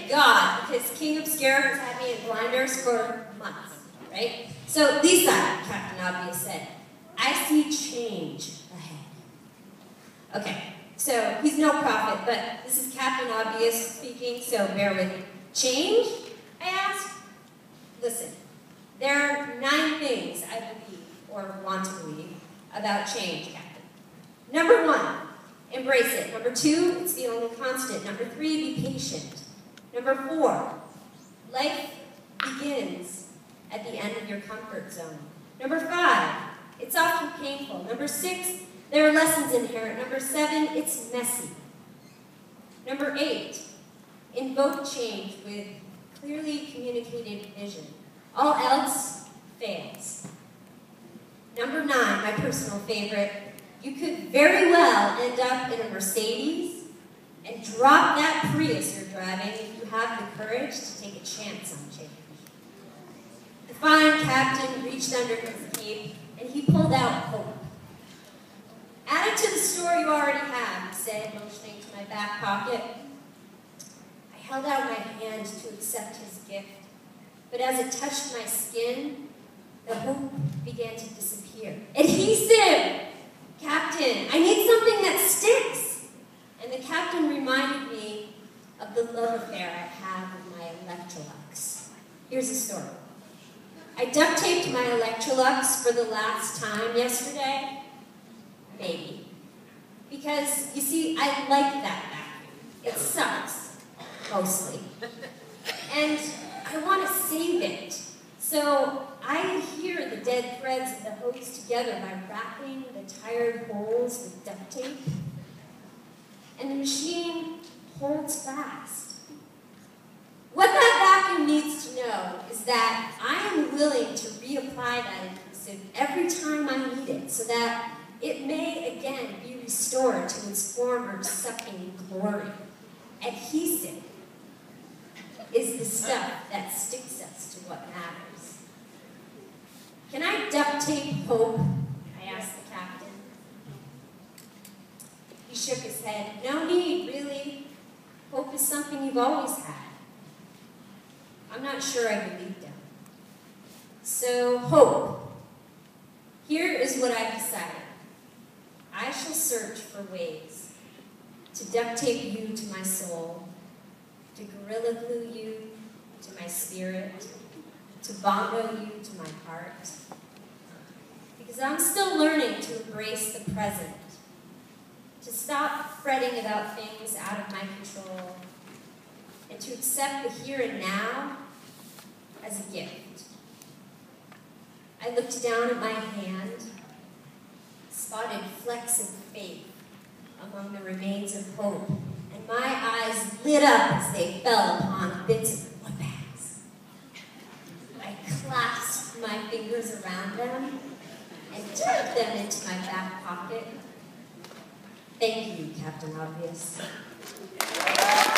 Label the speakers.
Speaker 1: thank God, because King Obscure has had me in blinders for months, right? So Lisa, Captain Obvious said, I see change ahead. Okay, so he's no prophet, but this is Captain Obvious speaking, so bear with me. Change? I asked. Listen, there are 9 things I believe, or want to believe, about change, Captain. Number 1, embrace it. Number 2, it's the only constant. Number 3, be patient. Number 4, life begins at the end of your comfort zone. Number 5, it's often painful. Number 6, there are lessons inherent. Number 7, it's messy. Number 8, invoke change with clearly communicated vision. All else fails. Number 9, my personal favorite, you could very well end up in a Mercedes and drop that Prius you're driving if you have the courage to take a chance on change. The fine captain reached under his cape and he pulled out hope. Add it to the store you already have, he said, motioning to my back pocket. I held out my hand to accept his gift, but as it touched my skin, the hope began to disappear. Adhesive! Captain, I need something that sticks! And the captain reminded me of the love affair I have with my Electrolux. Here's the story. I duct taped my Electrolux for the last time yesterday. Maybe. Because, you see, I like that vacuum. It sucks, mostly. And I want to save it. So I adhere the dead threads of the hose together by wrapping the tired holes with duct tape. And the machine holds fast. What that vacuum needs to know is that I am willing to reapply that adhesive every time I need it so that it may again be restored to its former sucking glory. Adhesive is the stuff that sticks us to what matters. Can I duct tape hope? I asked the captain. He shook his head. No need, really. Hope is something you've always had. I'm not sure I believed him. So, hope. Here is what I've decided. I shall search for ways to duct tape you to my soul, to gorilla glue you to my spirit, to bongo you to my heart. Because I'm still learning to embrace the present, to stop fretting about things out of my control, and to accept the here and now as a gift. I looked down at my hand, spotted flecks of faith among the remains of hope, and my eyes lit up as they fell upon bits of wood bags. I clasped my fingers around them and tucked them into my back pocket. Thank you, Captain Obvious.